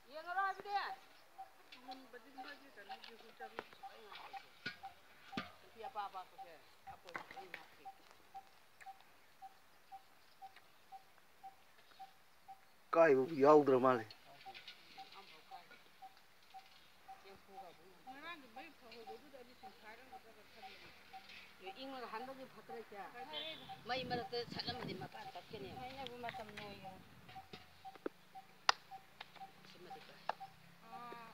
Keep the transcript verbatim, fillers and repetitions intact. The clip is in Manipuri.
ꯌꯦꯡꯉꯔꯣ ꯍꯥꯏꯕꯗꯤ ꯃꯨꯟꯕꯗꯤ ꯃꯣꯏꯒꯤ ꯀꯩꯅꯣꯒꯤ ꯍꯨꯏꯆꯥꯕꯤ ꯑꯩ ꯉꯥꯛꯇꯁꯦ ꯅꯨꯄꯤ ꯑꯄꯥ ꯑꯄꯥꯛꯄꯁꯦ ꯑꯄꯣꯏꯕ ꯑꯩ ꯉꯥꯛꯀꯤ ꯀꯥꯏꯕ ꯌꯥꯎꯗ꯭ꯔ ꯃꯥꯜꯂꯦ ꯑꯝꯐꯥꯎ ꯀꯥꯏꯗꯦ ꯉꯔꯥꯡꯒꯤ ꯃꯩ ꯐꯍꯧꯕꯗꯨꯗ ꯑꯩꯗꯤ ꯆꯤꯡꯈꯥꯏꯔꯝꯒꯗ꯭ꯔꯥ ꯈꯟꯕꯅꯤ ꯏꯪꯉꯒ ꯍꯟꯕꯒꯤ ꯐꯠꯇ꯭ꯔꯁꯦ ꯃꯩ ꯃꯔꯛꯇ ꯁꯠꯂꯝꯃꯗꯤ ꯃꯄꯥꯟ ꯇꯠꯀꯅꯤ ꯍꯥꯏꯅꯕ ꯃꯇꯝ ꯂꯣꯏꯈꯔꯦ ꯁꯤꯃꯗꯤ ꯀꯥꯏ